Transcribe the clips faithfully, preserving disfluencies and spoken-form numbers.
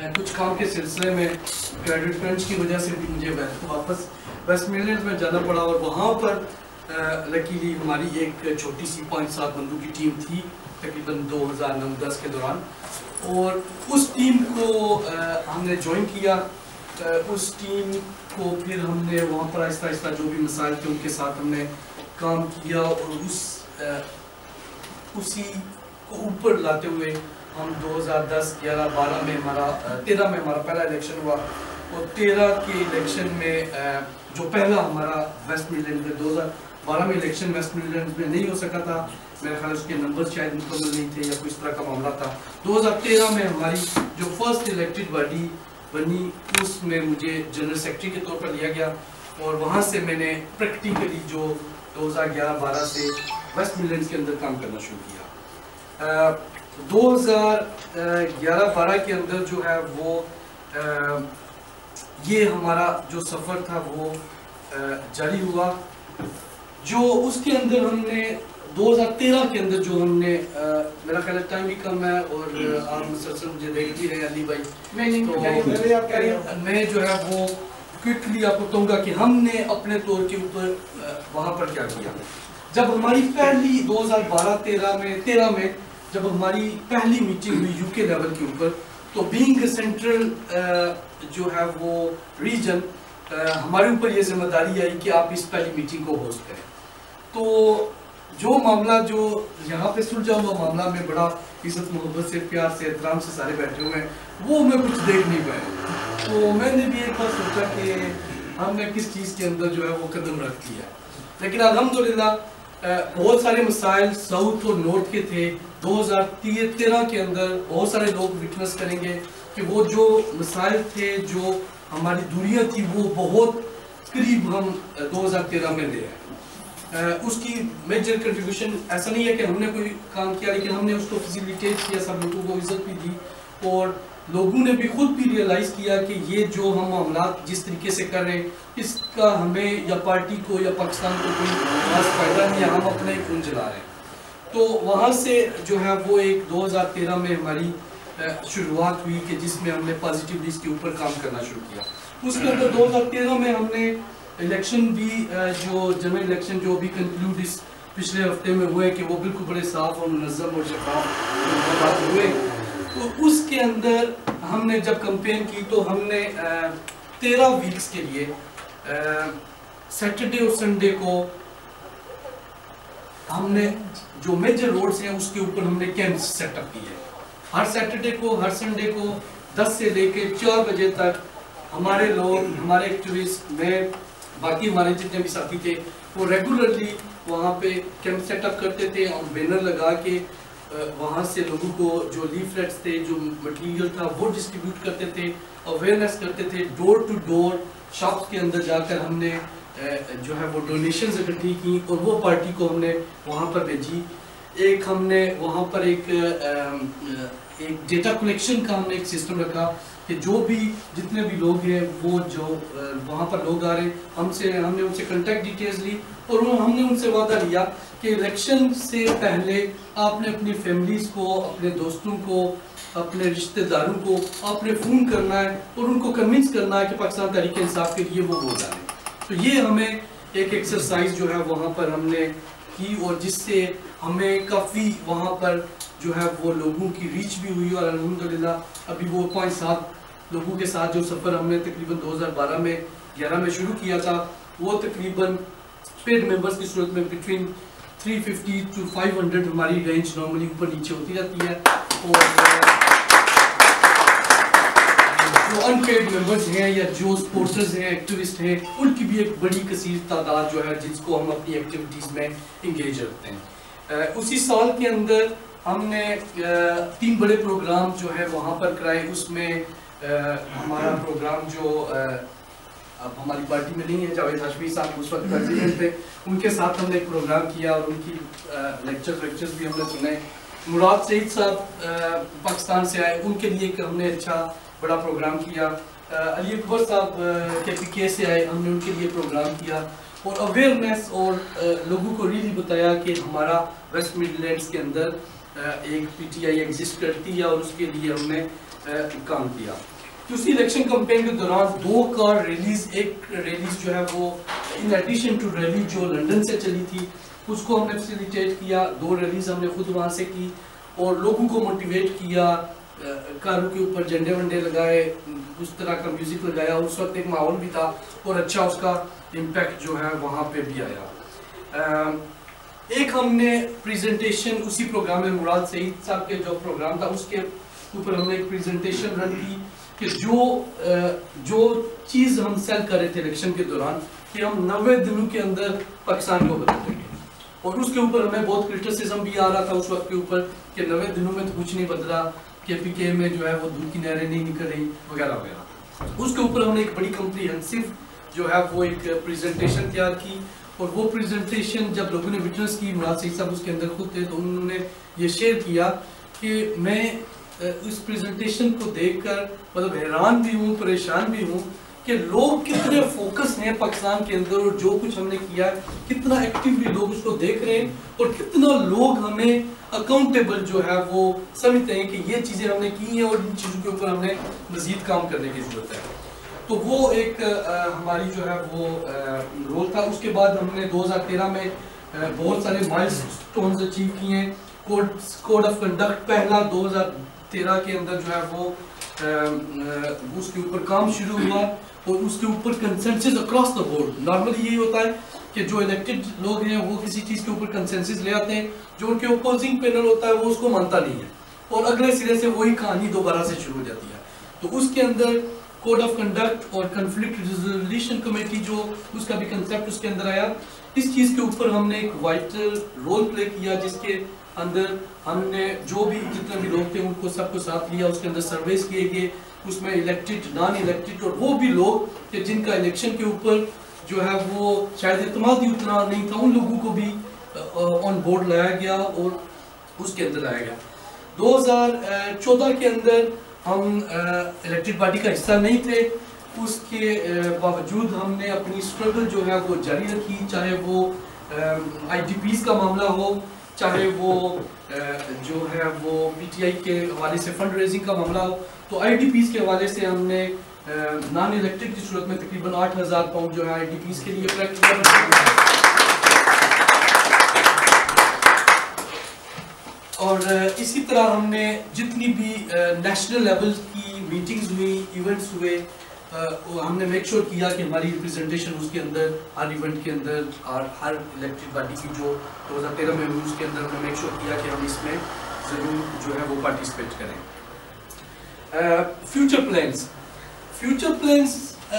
कुछ काम के सिलसिले में क्रेडिट क्रंच की वजह से भी मुझे वापस वेस्ट मिडलैंड्स में जाना पड़ा और वहाँ पर लकीली हमारी एक छोटी सी पाँच सात बंदों की टीम थी तकरीबन दो हज़ार नौ दस के दौरान, और उस टीम को हमने ज्वाइन किया। उस टीम को फिर हमने वहाँ पर आहिस्ता आहिस्ता जो भी मसाइल थे उनके साथ हमने काम किया और उस उसी को ऊपर लाते हुए हम दो हज़ार दस, ग्यारह, बारह में हमारा तेरह में हमारा पहला इलेक्शन हुआ और तेरह के इलेक्शन में जो पहला हमारा वेस्ट मिडलैंड में दो हज़ार बारह में इलेक्शन वेस्ट मिडलैंड में नहीं हो सका था, मेरे ख्याल उसके नंबर शायद मुकम्मल नहीं थे या कुछ तरह का मामला था। दो हज़ार तेरह में हमारी जो फर्स्ट इलेक्टेड बॉडी बनी उसमें मुझे जनरल सेक्रेटरी के तौर पर लिया गया और वहाँ से मैंने प्रैक्टिकली जो दो हज़ार ग्यारह बारह से वेस्ट मिडलैंड्स के अंदर काम करना शुरू किया। दो हज़ार ग्यारह बारह के अंदर जो है वो आ, ये हमारा जो सफ़र था वो आ, जारी हुआ। जो उसके अंदर हमने दो हज़ार तेरह के अंदर जो हमने आ, मेरा ख्याल टाइम भी कम है और आप मुसलसल मुझे देख भी रहे हैं अली भाई, तो मैं जो है वो क्विकली आपको कहूँगा कि हमने अपने तौर के ऊपर वहाँ पर क्या किया। जब हमारी पहली दो हज़ार बारह तेरह में तेरह में जब हमारी पहली मीटिंग हुई यूके लेवल के ऊपर, तो बीइंग सेंट्रल जो है वो रीजन हमारे ऊपर ये जिम्मेदारी आई कि आप इस पहली मीटिंग को होस्ट करें। तो जो मामला जो यहाँ पे सुलझा हुआ मामला में बड़ा इज्जत मोहब्बत से, प्यार से, एहतराम से सारे बैठे हुए हैं, वो मैं कुछ देख नहीं पाया। तो मैंने भी एक बार सोचा कि हमने किस चीज़ के अंदर जो है वो कदम रख दिया, लेकिन अल्हम्दुलिल्लाह बहुत सारे मसाइल साउथ और नॉर्थ के थे। दो हज़ार तेरह के अंदर बहुत सारे लोग विटनेस करेंगे कि वो जो मसाइल थे, जो हमारी दूरियां थी, वो बहुत करीब हम दो हज़ार तेरह में ले आए। उसकी मेजर कंट्रीब्यूशन ऐसा नहीं है कि हमने कोई काम किया, लेकिन हमने उसको फैसिलिटेट किया, सब लोगों को इज्जत भी दी और लोगों ने भी खुद भी रियलाइज़ किया कि ये जो हम मामला जिस तरीके से कर रहे हैं इसका हमें या पार्टी को या पाकिस्तान को कोई खास फायदा नहीं है, हम अपने खून जला रहे हैं। तो वहाँ से जो है वो एक दो हज़ार तेरह में हमारी शुरुआत हुई कि जिसमें हमने पॉजिटिवली इसके ऊपर काम करना शुरू किया। उसके अंदर दो हज़ार तेरह में हमने इलेक्शन भी जो जनरल इलेक्शन जो भी कंक्लूड इस पिछले हफ्ते में हुए कि वो बिल्कुल बड़े साफ और मुनज़्ज़म और शफाफ हुए। तो उसके अंदर हमने जब कंपेन की तो हमने तेरह वीक्स के लिए सैटरडे और संडे को हमने जो मेजर रोड्स हैं उसके ऊपर हमने कैंप सेटअप किए। हर सैटरडे को, हर संडे को दस से लेके चार बजे तक हमारे लोग, हमारे एक्टिविस्ट, मैं, बाकी हमारे जितने भी साथी थे, वो रेगुलरली वहाँ पे कैंप सेटअप करते थे और बैनर लगा के वहाँ से लोगों को जो लीफलेट्स थे, जो मटेरियल था वो डिस्ट्रीब्यूट करते थे, अवेयरनेस करते थे। डोर टू डोर शॉप्स के अंदर जाकर हमने जो है वो डोनेशंस इकट्ठी की और वो पार्टी को हमने वहाँ पर भेजी। एक हमने वहाँ पर एक एक डेटा कलेक्शन का हमने एक सिस्टम रखा कि जो भी जितने भी लोग हैं वो जो वहाँ पर लोग आ रहे हैं, हमसे हमने उनसे कांटेक्ट डिटेल्स ली और वो हमने उनसे वादा लिया कि इलेक्शन से पहले आपने अपनी फैमिलीज़ को, अपने दोस्तों को, अपने रिश्तेदारों को आपने फ़ोन करना है और उनको कन्विंस करना है कि पाकिस्तान तहरीक इंसाफ के लिए वो वोट डालें। तो ये हमें एक एक्सरसाइज जो है वहाँ पर हमने की और जिससे हमें काफ़ी वहाँ पर जो है वो लोगों की रीच भी हुई और अल्हम्दुलिल्लाह अभी वो पाँच सात लोगों के साथ जो सफ़र हमने तकरीबन दो हज़ार बारह में ग्यारह में शुरू किया था, वो तकरीबन पेड मेंबर्स की सूरत में बिटवीन तीन सौ पचास टू पाँच सौ हमारी रेंज नॉर्मली ऊपर नीचे होती रहती है। और जो अनपेड मेंबर्स हैं या जो सपोर्टर्स हैं, एक्टिविस्ट हैं, उनकी भी एक बड़ी कसीर तादाद जो है जिसको हम अपनी एक्टिविटीज़ में इंगेज रखते हैं। उसी साल के अंदर हमने तीन बड़े प्रोग्राम जो है वहाँ पर कराए। उसमें हमारा प्रोग्राम जो अब हमारी पार्टी में नहीं है, जावेद हाशमी साहब उस वक्त प्रेसिडेंट थे, उनके साथ हमने एक प्रोग्राम किया और उनकी लेक्चर लेक्चर्स भी हमने सुने। मुराद सईद साहब पाकिस्तान से आए, उनके लिए हमने अच्छा बड़ा प्रोग्राम किया। अली अकबर साहब के पी के से आए, हमने उनके लिए प्रोग्राम किया और अवेयरनेस और लोगों को रियली बताया कि हमारा वेस्ट मिडलैंड्स के अंदर एक पी टी आई एग्जिस्ट करती है और उसके लिए हमने काम किया। उसी इलेक्शन कैंपेन के दौरान दो कार रिलीज, एक रिलीज जो है वो इन एडिशन टू रैली जो लंदन से चली थी उसको हमने फैसिलिटेट किया, दो रिलीज हमने खुद वहाँ से की और लोगों को मोटिवेट किया, कारों के ऊपर झंडे वंडे लगाए, उस तरह का म्यूजिक लगाया, उस वक्त एक माहौल भी था और अच्छा उसका इम्पैक्ट जो है वहाँ पे भी आया। एक हमने प्रेजेंटेशन उसी प्रोग्राम में मुराद सईद साहब के जो प्रोग्राम था उसके ऊपर हमने एक प्रेजेंटेशन रन की कि जो जो चीज़ हम सेल कर रहे थे इलेक्शन के दौरान कि हम नब्बे दिनों के अंदर पाकिस्तान को बदल देंगे, और उसके ऊपर हमें बहुत क्रिटिसिज्म भी आ रहा था उस वक्त के ऊपर कि नब्बे दिनों में तो कुछ नहीं बदला, के पी के में जो है वो दूध की नहरें नहीं निकल रही वगैरह वगैरह। उसके ऊपर हमने एक बड़ी कम्प्रीहेंसिव जो है वो एक प्रेजेंटेशन तैयार की, और वो प्रेजेंटेशन जब लोगों ने विटनेस की, मुराद सईद साहब उसके अंदर खुद थे, तो उन्होंने ये शेयर किया कि मैं इस प्रेजेंटेशन को देखकर मतलब हैरान भी हूँ, परेशान भी हूँ कि लोग कितने फोकस हैं पाकिस्तान के अंदर और जो कुछ हमने किया कितना एक्टिवली लोग उसको देख रहे हैं और कितना लोग हमें अकाउंटेबल जो है वो समझते हैं कि ये चीज़ें हमने की हैं और इन चीज़ों के ऊपर हमने मज़ीद काम करने की ज़रूरत है। तो वो एक आ, हमारी जो है वो रोल था। उसके बाद हमने दो हज़ार तेरह में आ, बहुत सारे माइलस्टोन्स अचीव किए हैं। कोड कोड ऑफ कंडक्ट पहला दो हज़ार तेरह के अंदर जो है वो आ, आ, उसके ऊपर काम शुरू हुआ और उसके ऊपर consensus across the board. Normally यही होता है कि जो इलेक्टेड लोग हैं वो किसी चीज़ के ऊपर कंसेंसस ले आते हैं, जो उनके अपोजिंग पैनल होता है वो उसको मानता नहीं है और अगले सिरे से वही कहानी दोबारा से शुरू हो जाती है। तो उसके अंदर कोड ऑफ कंडक्ट और कन्फ्लिक्ट रिजोल्यूशन कमेटी जो उसका भी कंसेप्ट उसके अंदर आया। इस चीज़ के ऊपर हमने एक वाइटल रोल प्ले किया जिसके अंदर हमने जो भी जितने भी लोग थे उनको सबको साथ लिया, उसके अंदर सर्वेस किए गए, उसमें इलेक्टेड, नॉन इलेक्टेड और वो भी लोग कि जिनका इलेक्शन के ऊपर जो है वो शायद इत्मीनान ही उतना नहीं था, उन लोगों को भी ऑन बोर्ड लाया गया और उसके अंदर लाया गया। दो हज़ार चौदह के अंदर हम इलेक्टेड पार्टी का हिस्सा नहीं थे, उसके बावजूद हमने अपनी स्ट्रगल जो है वो जारी रखी, चाहे वो आई डी पीज़ का मामला हो, चाहे वो जो है वो पी टी आई के हवाले से फंड रेजिंग का मामला हो। तो आई डी पीज़ के हवाले से हमने नॉन इलेक्टेड की सूरत में तकरीबन आठ हज़ार पाउंड जो है आई डी पीज़ के लिए कलेक्ट किया। और इसी तरह हमने जितनी भी नेशनल लेवल की मीटिंग्स हुई, इवेंट्स हुए, हमने मेक श्योर किया कि हमारी रिप्रेजेंटेशन उसके अंदर हर इवेंट के अंदर और हर इलेक्टेड पार्टी की जो दो हज़ार तेरह में हुई उसके अंदर हमने मेक श्योर किया कि हम इसमें ज़रूर जो है वो पार्टिसिपेट करें। फ्यूचर प्लान्स फ्यूचर प्लान्स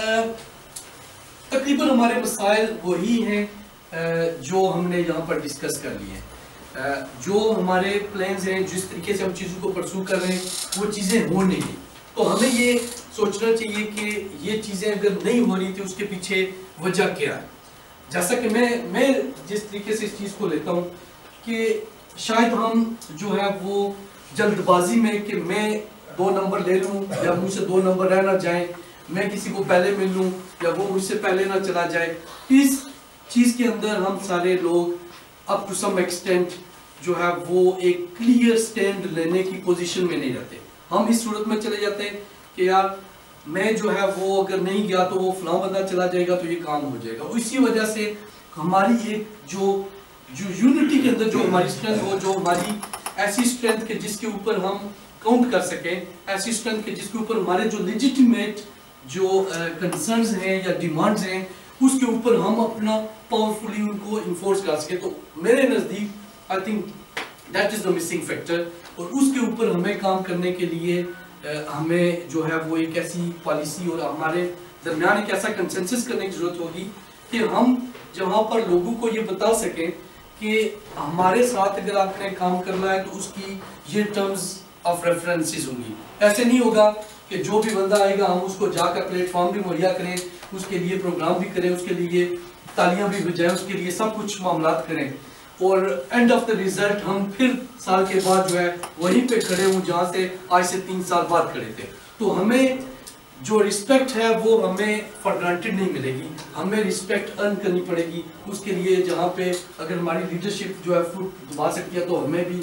तकरीबन हमारे मसाइल वही हैं जो हमने यहाँ पर डिस्कस कर लिए हैं। जो हमारे प्लान्स हैं, जिस तरीके से हम चीज़ों को परसू कर रहे हैं वो चीज़ें हो नहीं रही, तो हमें ये सोचना चाहिए कि ये चीज़ें अगर नहीं हो रही थी उसके पीछे वजह क्या है। जैसा कि मैं मैं जिस तरीके से इस चीज़ को लेता हूँ कि शायद हम जो है वो जल्दबाजी में कि मैं दो नंबर ले लूँ या मुझसे दो नंबर रह ना जाए, मैं किसी को पहले मिल लूँ या वो मुझसे पहले ना चला जाए, इस चीज़ के अंदर हम सारे लोग अप टू सम एक्सटेंट जो है वो एक क्लियर स्टैंड लेने की पोजीशन में नहीं रहते। हम इस सूरत में चले जाते हैं कि यार मैं जो है वो अगर नहीं गया तो वो फलां बंदा चला जाएगा तो ये काम हो जाएगा। इसी वजह से हमारी एक जो जो यूनिटी के अंदर जो हमारी स्ट्रेंथ हो, जो हमारी ऐसी स्ट्रेंथ के जिसके ऊपर हम काउंट कर सकें, ऐसी स्ट्रेंथ के जिसके ऊपर हमारे जो लेजिटिमेट जो कंसर्न्स uh, हैं या डिमांड्स हैं उसके ऊपर हम अपना पावरफुली उनको इन्फोर्स कर सके। तो मेरे नज़दीक I think that is the missing factor, और उसके ऊपर हमें काम करने के लिए आ, हमें जो है वो एक ऐसी पॉलिसी और हमारे दरमियान एक ऐसा कंसेंसस करने की ज़रूरत होगी कि हम जहाँ पर लोगों को ये बता सकें कि हमारे साथ अगर आपने काम करना है तो उसकी ये टर्म्स ऑफ रेफरेंसेस होंगी। ऐसे नहीं होगा कि जो भी बंदा आएगा हम उसको जाकर प्लेटफॉर्म भी मुहैया करें, उसके लिए प्रोग्राम भी करें, उसके लिए तालियां भी बजाएं, उसके लिए सब कुछ मामलात करें और एंड ऑफ द रिजल्ट हम फिर साल के बाद जो है वहीं पे खड़े हों जहाँ से आज से तीन साल बाद खड़े थे। तो हमें जो रिस्पेक्ट है वो हमें फॉर ग्रांटेड नहीं मिलेगी, हमें रिस्पेक्ट अर्न करनी पड़ेगी। उसके लिए जहाँ पे अगर हमारी लीडरशिप जो है फुट दबा सकती है तो हमें भी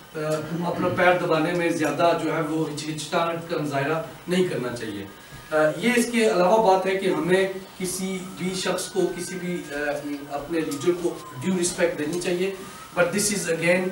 अपना पैर दबाने में ज़्यादा जो है वो हिचकिचाहट का मुजाहरा नहीं करना चाहिए। ये इसके अलावा बात है कि हमें किसी भी शख्स को, किसी भी अपने लीडर को ड्यू रिस्पेक्ट देनी चाहिए, but this is again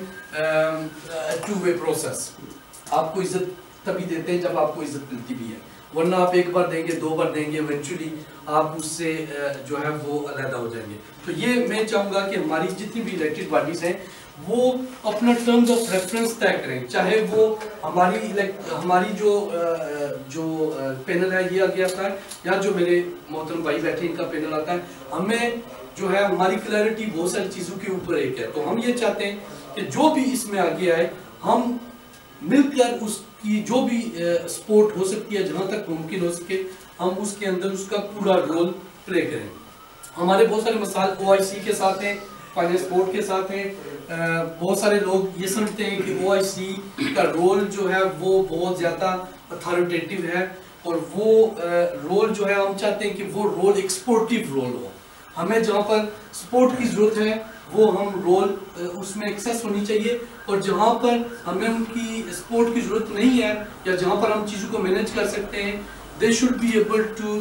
two way process. आपको इज्जत तभी देते हैं जब आपको इज्जत मिलती भी है, वरना आप एक बार देंगे, दो बार देंगे, इवेंचुअली आप उससे जो है वो अलहदा हो जाएंगे। तो ये मैं चाहूँगा कि हमारी जितनी भी इलेक्टेड बॉडीज़ हैं वो अपना टर्म्स ऑफ रेफरेंस तय करें, चाहे वो हमारी हमारी जो जो पैनल है ये आगे आता है, या जो मेरे मोहतरम भाई बैठे इनका पैनल आता है। हमें जो है हमारी क्लैरिटी बहुत सारी चीज़ों के ऊपर एक है, तो हम ये चाहते हैं कि जो भी इसमें आगे आए हम मिलकर उसकी जो भी सपोर्ट हो सकती है, जहाँ तक मुमकिन हो सके हम उसके अंदर उसका पूरा रोल प्ले करें। हमारे बहुत सारे मसाल ओ आई सी के साथ हैं, फाइनेंस बोर्ड के साथ हैं। बहुत सारे लोग ये समझते हैं कि ओ आई सी का रोल जो है वो बहुत ज़्यादा अथॉरिटेटिव है, और वो रोल जो है हम चाहते हैं कि वो रोल एक स्पोर्टिव रोल हो। हमें जहाँ पर सपोर्ट की ज़रूरत है वो हम रोल उसमें एक्सेस होनी चाहिए, और जहाँ पर हमें उनकी सपोर्ट की ज़रूरत नहीं है या जहाँ पर हम चीज़ों को मैनेज कर सकते हैं, they should be able to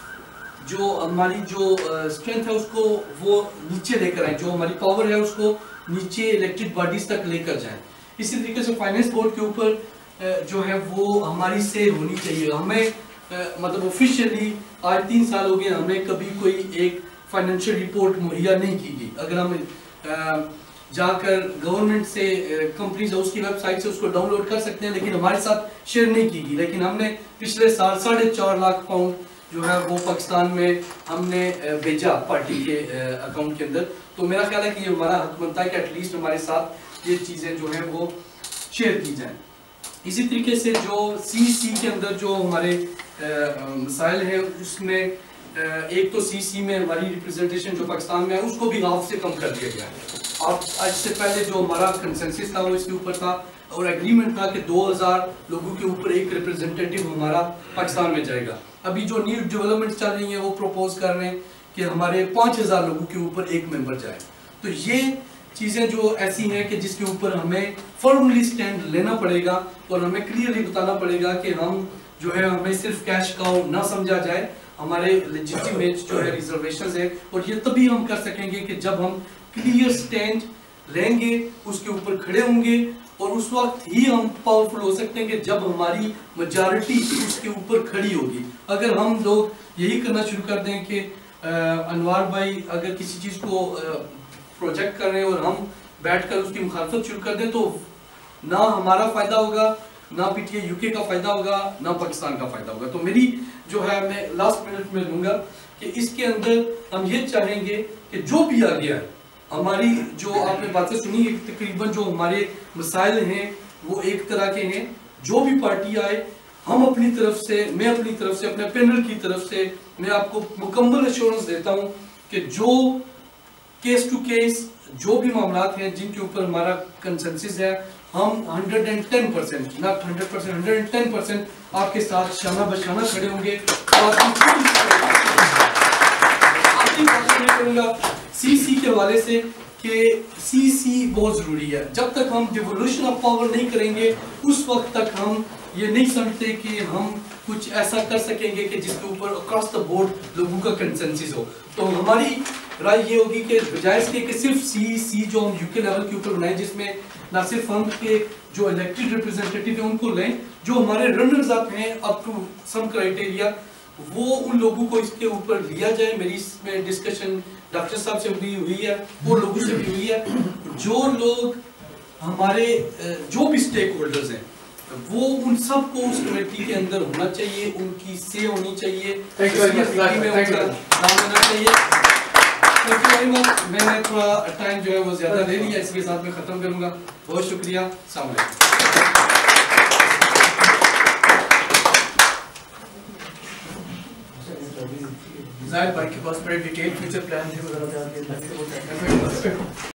जो हमारी जो स्ट्रेंथ है उसको वो नीचे लेकर आए, जो हमारी पावर है उसको नीचे इलेक्टेड बॉडीज तक लेकर जाएं। इसी तरीके से फाइनेंस बोर्ड के ऊपर जो है वो हमारी से होनी चाहिए। हमें मतलब ऑफिशियली आज तीन साल हो गए, हमें कभी कोई एक फाइनेंशियल रिपोर्ट मुहैया नहीं की गई। अगर हम जाकर गवर्नमेंट से कंपनीज उसकी वेबसाइट से उसको डाउनलोड कर सकते हैं, लेकिन हमारे साथ शेयर नहीं की गई। लेकिन हमने पिछले साल साढ़े चार लाख पाउंड जो है वो पाकिस्तान में हमने भेजा पार्टी के अकाउंट के अंदर। तो मेरा ख्याल है कि ये हमारा हक बनता है कि एटलीस्ट हमारे साथ ये चीज़ें जो हैं वो शेयर की जाएं। इसी तरीके से जो सी सी के अंदर जो हमारे मसाइल हैं उसमें एक तो सी सी में हमारी रिप्रेजेंटेशन जो पाकिस्तान में है उसको भी हाफ से कम कर दिया गया है। अब आज से पहले जो हमारा कंसेंसस था वो इसके ऊपर था, और एग्रीमेंट था कि दो हज़ार लोगों के ऊपर एक रिप्रेजेंटेटिव हमारा पाकिस्तान में जाएगा। अभी जो न्यू डेवलपमेंट चल रही है वो प्रपोज कर रहे हैं कि हमारे पाँच हज़ार लोगों के ऊपर एक मेंबर जाए। तो ये चीज़ें जो ऐसी हैं कि जिसके ऊपर हमें फर्मली स्टैंड लेना पड़ेगा, और हमें क्लियरली बताना पड़ेगा कि हम जो है हमें सिर्फ कैश काउ ना समझा जाए, हमारे लेजिटिमेट जो है रिजर्वेशंस है, और ये तभी हम कर सकेंगे कि जब हम क्लियर स्टैंड लेंगे, उसके ऊपर खड़े होंगे, और उस वक्त ही हम पावरफुल हो सकते हैं कि जब हमारी मेजॉरिटी उसके ऊपर खड़ी होगी। अगर हम लोग यही करना शुरू कर दें कि अनवार भाई अगर किसी चीज़ को प्रोजेक्ट कर रहे हैं और हम बैठकर उसकी मुखालफत शुरू कर दें, तो ना हमारा फ़ायदा होगा, ना पीटीए यूके का फ़ायदा होगा, ना पाकिस्तान का फ़ायदा होगा। तो मेरी जो है मैं लास्ट मिनट में लूँगा कि इसके अंदर हम ये चाहेंगे कि जो भी आ गया है, हमारी जो आपने बातें सुनी तकरीबन जो हमारे मसाइल हैं वो एक तरह के हैं। जो भी पार्टी आए हम अपनी तरफ से, मैं अपनी तरफ से, अपने पैनल की तरफ से मैं आपको मुकम्मल एश्योरेंस देता हूं कि जो केस टू केस जो भी मामलात हैं जिनके ऊपर हमारा कंसेंसस है, हम एक सौ दस परसेंट ना हंड्रेड परसेंट एक सौ दस परसेंट आपके साथ शाना बशाना खड़े होंगे। सी सी के हवाले से कि सी सी बहुत ज़रूरी है। जब तक हम डिवोल्यूशन ऑफ पावर नहीं करेंगे उस वक्त तक हम ये नहीं समझते कि हम कुछ ऐसा कर सकेंगे कि जिसके ऊपर अक्रॉस द बोर्ड लोगों का कंसेंसस हो। तो हमारी राय ये होगी कि बजाय इसके कि सिर्फ सी सी जो हम यूके लेवल के ऊपर बनाए, जिसमें ना सिर्फ हम के जो इलेक्टेड रिप्रेजेंटेटिव हैं उनको लें, जो हमारे रनर्स अप हैं अप टू सम क्राइटेरिया, वो उन लोगों को इसके ऊपर लिया जाए। मेरी इसमें डिस्कशन डॉक्टर साहब से भी हुई है और लोगों से भी हुई है। जो लोग हमारे जो भी स्टेक होल्डर्स हैं वो उन सब को उस कमेटी के अंदर होना चाहिए, उनकी से होनी चाहिए, में उनका नाम होना चाहिए। मैंने थोड़ा टाइम जो है वो ज्यादा ले लिया, इसके साथ मैं खत्म करूंगा। बहुत शुक्रिया। अस्सलाम वालेकुम। जाहिद भाई के पास बड़े डिटेल फ्यूचर प्लान है।